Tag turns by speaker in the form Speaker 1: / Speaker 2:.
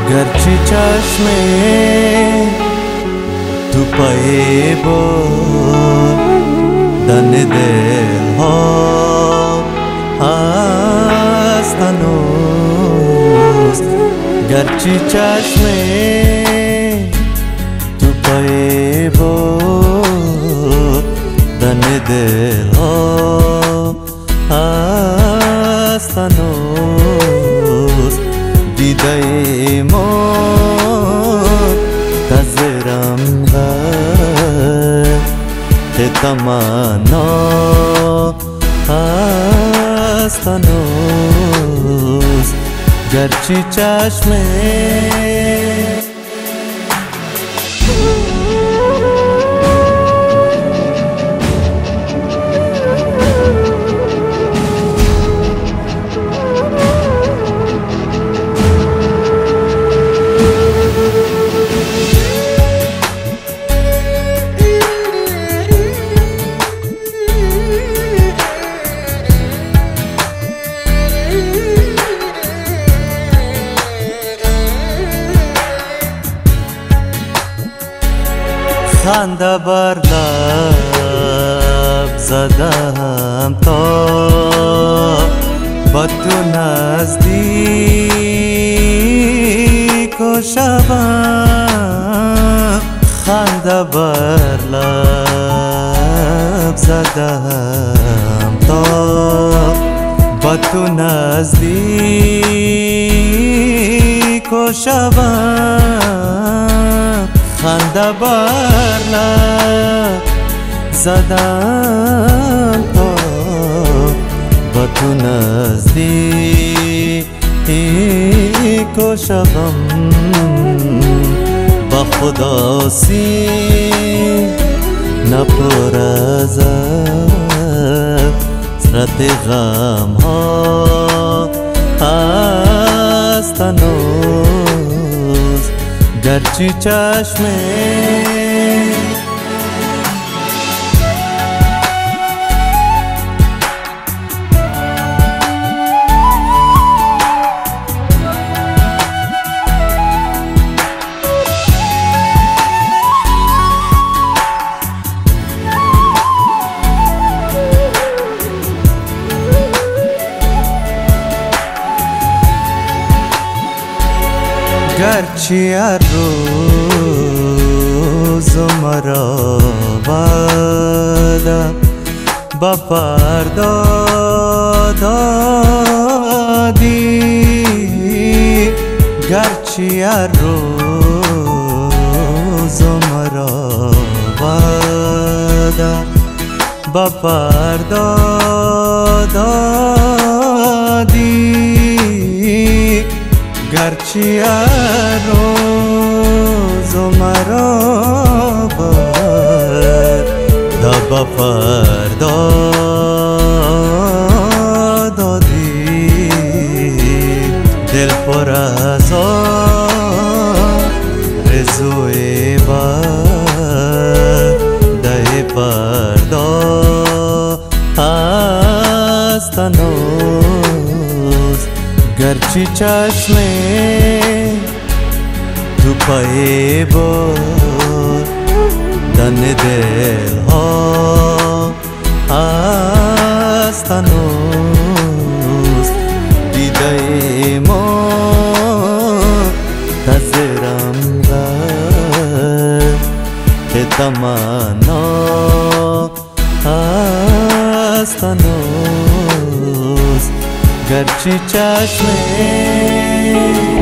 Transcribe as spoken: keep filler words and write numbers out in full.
Speaker 1: گرچه چشم تو پای بار دن دل ها هست هنوز. گرچه چشم تو پای بار دن دل ها هست هنوز. دیده ما تزرم غیر تمنا هست هنوز. گرچه چشم خنده بر لب زدم تا با تو نزدیک و شوم. خنده بر لب زدم تا با تو نزدیک و شوم. خنده بر لب زدم تا با تو نزدیک و شوم. با خدا سی نپر از حسرت غم ها هست هنوز. گرچه چشم گرچه هر روز مرا وعده با فردا دادی. گرچه هر روز مرا وعده با فردا دادی. گرچه هر روز مرا فردا با فردا دادی. دل پر از آرزوی وعده فردا هست هنوز. گرچه چشم تو پای بار دن دل ها هست هنوز. دیده ما تزرم غیر تمنا هست هنوز. گرچه چشم